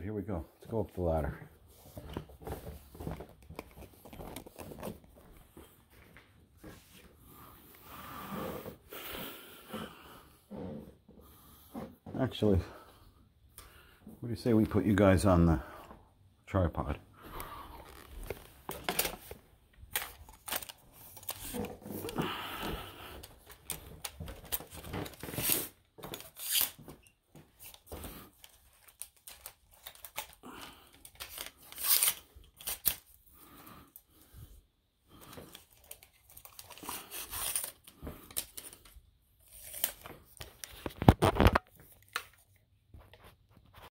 here we go. Let's go up the ladder. Actually, what do you say we put you guys on the tripod?